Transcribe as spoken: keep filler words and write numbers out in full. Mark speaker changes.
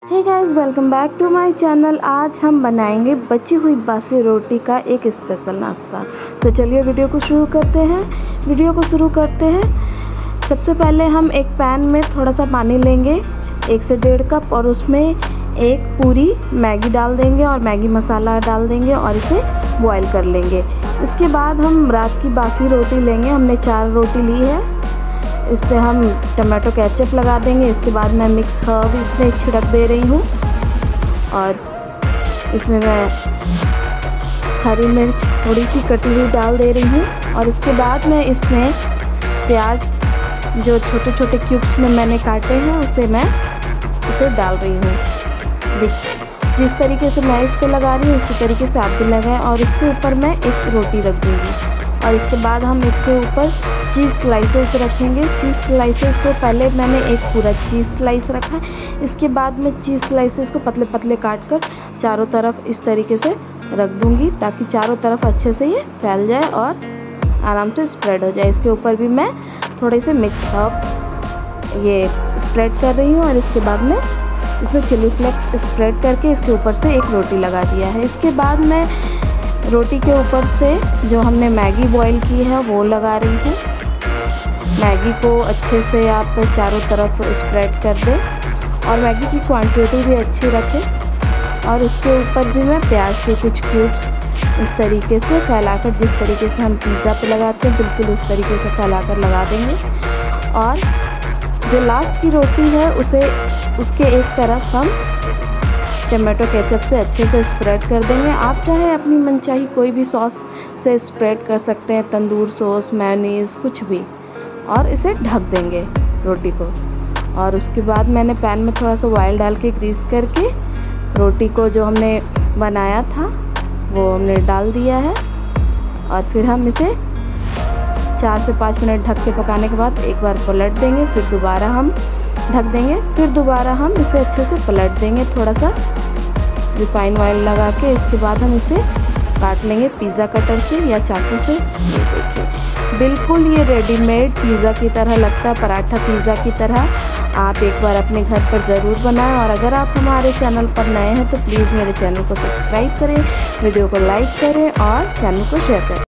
Speaker 1: Hey guys, welcome back to my channel. आज हम बनाएंगे बची हुई बासी रोटी का एक स्पेशल नाश्ता। तो चलिए वीडियो को शुरू करते हैं वीडियो को शुरू करते हैं सबसे पहले हम एक पैन में थोड़ा सा पानी लेंगे, एक से डेढ़ कप, और उसमें एक पूरी मैगी डाल देंगे और मैगी मसाला डाल देंगे और इसे बॉईल कर लेंगे। इसके बाद हम रात की बासी रोटी लेंगे। हमने चार रोटी ली है। इस पर हम टमाटो केचप लगा देंगे। इसके बाद मैं मिक्स हर्ब इसमें छिड़क दे रही हूँ और इसमें मैं हरी मिर्च थोड़ी सी कटी हुई डाल दे रही हूँ। और इसके बाद मैं इसमें प्याज जो छोटे छोटे क्यूब्स में मैंने काटे हैं उसे मैं इसे डाल रही हूँ। जिस तरीके से मैं इस पर लगा रही हूँ उसी तरीके से आप भी लगाएं। और इसके ऊपर मैं एक रोटी रख दूँगी और इसके बाद हम इसके ऊपर चीज़ स्लाइसेस रखेंगे। चीज़ स्लाइसेस को पहले मैंने एक पूरा चीज़ स्लाइस रखा है। इसके बाद मैं चीज़ स्लाइसेस को पतले पतले काट कर चारों तरफ इस तरीके से रख दूँगी ताकि चारों तरफ अच्छे से ये फैल जाए और आराम से स्प्रेड हो जाए। इसके ऊपर भी मैं थोड़े से मिक्स हर्ब ये स्प्रेड कर रही हूँ और इसके बाद मैं इसमें चिली फ्लेक्स स्प्रेड करके इसके ऊपर से एक रोटी लगा दिया है। इसके बाद मैं रोटी के ऊपर से जो हमने मैगी बॉईल की है वो लगा रही हूँ। मैगी को अच्छे से आप चारों तरफ स्प्रेड कर दें और मैगी की क्वांटिटी भी अच्छी रखें। और उसके ऊपर भी मैं प्याज के कुछ क्यूब्स इस तरीके से फैलाकर, जिस तरीके से हम पिज़्ज़ा पे लगाते हैं बिल्कुल उस तरीके से फैलाकर लगा देंगे। और जो लास्ट की रोटी है उसे उसके एक तरफ हम टमाटो केचप से अच्छे से स्प्रेड कर देंगे। आप चाहे अपनी मनचाही कोई भी सॉस से स्प्रेड कर सकते हैं, तंदूर सॉस, मेयोनीज, कुछ भी, और इसे ढक देंगे रोटी को। और उसके बाद मैंने पैन में थोड़ा सा ऑयल डाल के ग्रीस करके रोटी को जो हमने बनाया था वो हमने डाल दिया है। और फिर हम इसे चार से पाँच मिनट ढक के पकाने के बाद एक बार पलट देंगे, फिर दोबारा हम ढक देंगे, फिर दोबारा हम इसे अच्छे से पलट देंगे थोड़ा सा रिफाइन ऑयल लगा के। इसके बाद हम इसे काट लेंगे पिज़्ज़ा कटर से या चाकू से। ये देखिए बिल्कुल ये रेडीमेड पिज़्ज़ा की तरह लगता है, पराठा पिज़्ज़ा की तरह। आप एक बार अपने घर पर ज़रूर बनाएं। और अगर आप हमारे चैनल पर नए हैं तो प्लीज़ मेरे चैनल को सब्सक्राइब करें, वीडियो को लाइक करें और चैनल को शेयर करें।